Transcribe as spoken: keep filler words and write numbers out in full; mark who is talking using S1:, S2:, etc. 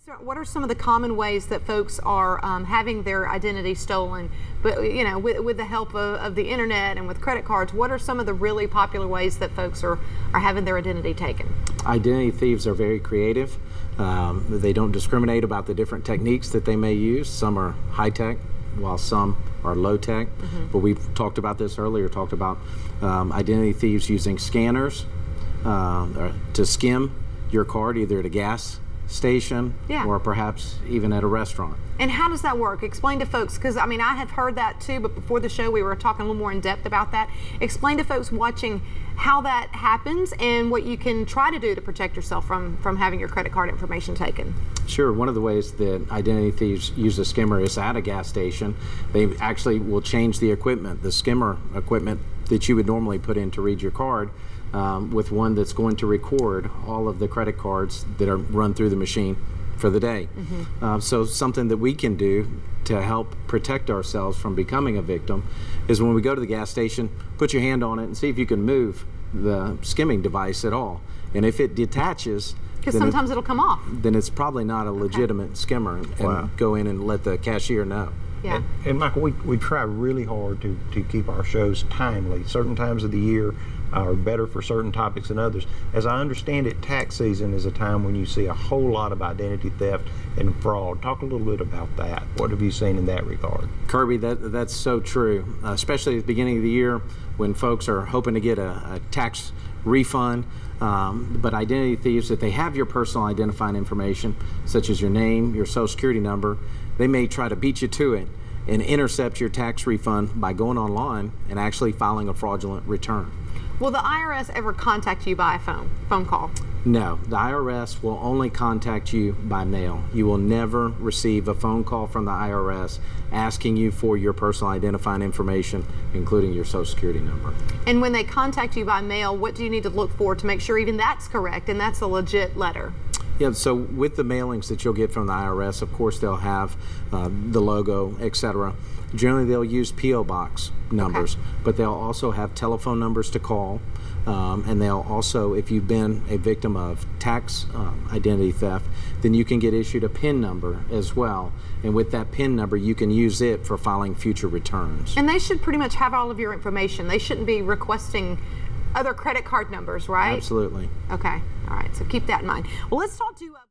S1: So what are some of the common ways that folks are um, having their identity stolen? But you know, with, with the help of, of the internet and with credit cards, what are some of the really popular ways that folks are are having their identity taken?
S2: Identity thieves are very creative. Um, they don't discriminate about the different techniques that they may use. Some are high tech, while some are low tech. Mm-hmm. But we've talked about this earlier. Talked about um, identity thieves using scanners uh, to skim your card, either at a gas station
S1: yeah.
S2: or perhaps even at a restaurant.
S1: And how does that work? Explain to folks, because I mean I have heard that too, but before the show we were talking a little more in depth about that. Explain to folks watching how that happens and what you can try to do to protect yourself from from having your credit card information taken. Sure.
S2: One of the ways that identity thieves use a skimmer is at a gas station. They actually will change the equipment, the skimmer equipment that you would normally put in to read your card, Um, with one that's going to record all of the credit cards that are run through the machine for the day. Mm-hmm. uh, so something that we can do to help protect ourselves from becoming a victim is when we go to the gas station, put your hand on it and see if you can move the skimming device at all. And if it detaches,
S1: because sometimes it, it'll come off,
S2: then it's probably not a legitimate okay. skimmer, and, and wow. go in and let the cashier know.
S1: Yeah.
S3: And, and Michael, we, we try really hard to, to keep our shows timely. Certain times of the year are better for certain topics than others. As I understand it, tax season is a time when you see a whole lot of identity theft and fraud. Talk a little bit about that. What have you seen in that regard?
S2: Kirby, that, that's so true, uh, especially at the beginning of the year when folks are hoping to get a, a tax refund. Um, but identity thieves, if they have your personal identifying information, such as your name, your social security number, they may try to beat you to it and intercept your tax refund by going online and actually filing a fraudulent return.
S1: Will the I R S ever contact you by a phone, phone call?
S2: No, the I R S will only contact you by mail. You will never receive a phone call from the I R S asking you for your personal identifying information, including your social security number.
S1: And when they contact you by mail, what do you need to look for to make sure even that's correct and that's a legit letter?
S2: Yeah, so with the mailings that you'll get from the I R S, of course they'll have uh, the logo, et cetera. Generally they'll use P O box numbers, okay. but they'll also have telephone numbers to call, um, and they'll also, if you've been a victim of tax uh, identity theft, then you can get issued a PIN number as well, and with that PIN number you can use it for filing future returns.
S1: And they should pretty much have all of your information. They shouldn't be requesting other credit card numbers, right?
S2: Absolutely.
S1: Okay. All right. So keep that in mind. Well, let's talk to. Uh